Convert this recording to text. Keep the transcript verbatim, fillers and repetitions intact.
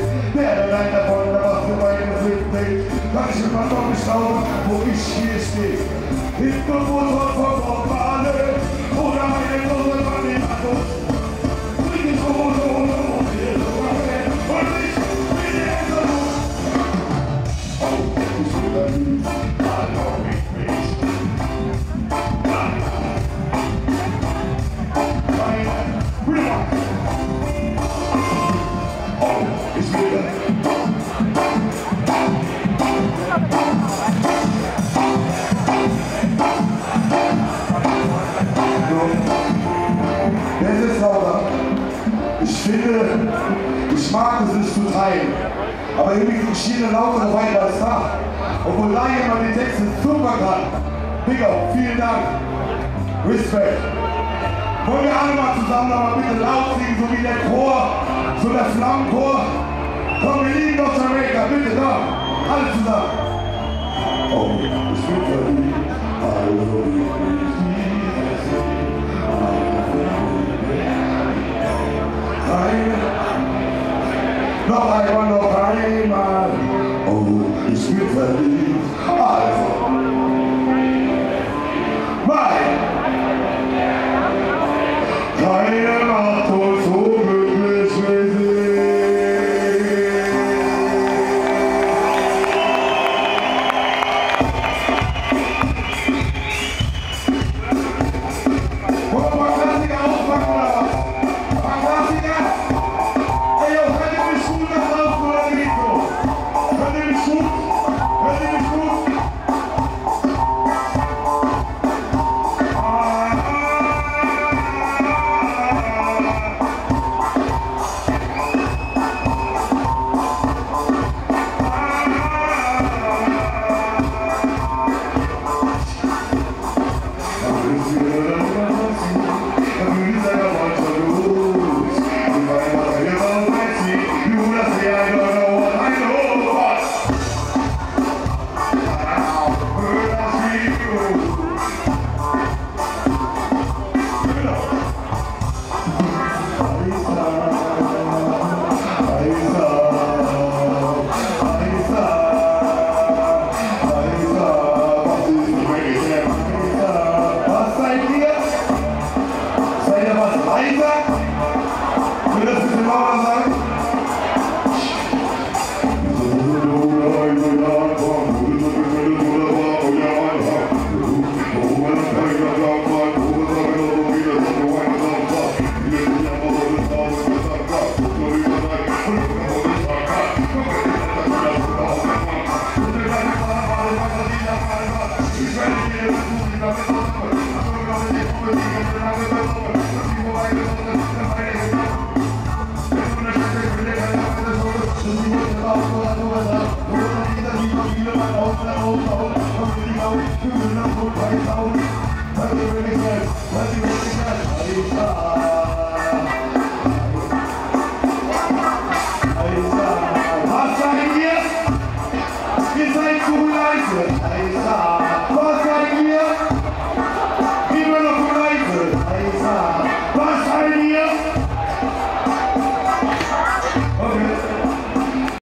der allein davon, was für meine Sünden. Kann ich immer noch nicht schauen, wo ich hier stehe. Hinter Motor von Bombale oder eine Dose von dem Auto. Bring ich so und so und so und hier so und ich bin der Ende. Oh, ich will das nicht, hallo ich mich. Oh, ich will das. Ich finde, ich mag es nicht zu teilen, aber irgendwie kriege ich hier eine lautere Weile als da. Obwohl Laie mal den Text super kann. Big up, vielen Dank. Respekt. Wollen wir alle mal zusammen noch mal bitte laut singen, so wie der Chor, so der Flammenchor. Komm, wir lieben doch Jamaica, bitte, da. Alle zusammen. Oh, ich bin verliebt, also ich bin noch einmal, noch einmal. Oh, ich bin verliebt. Also. Mein. Keine macht uns so glücklich wie sie. Wollen wir mal Klassiker auspacken oder was? Ein Klassiker? Ey, yo, könnt ihr mich gut nach draußen oder geht so? Könnt ihr mich gut? Könnt ihr mich gut? Let's